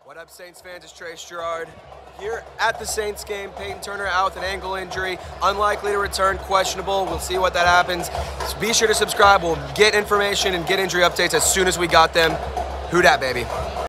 What up, Saints fans? It's Trace Girouard. Here at the Saints game, Payton Turner out with an ankle injury, unlikely to return, questionable. We'll see what that happens. So be sure to subscribe. We'll get information and get injury updates as soon as we got them. Who dat, baby?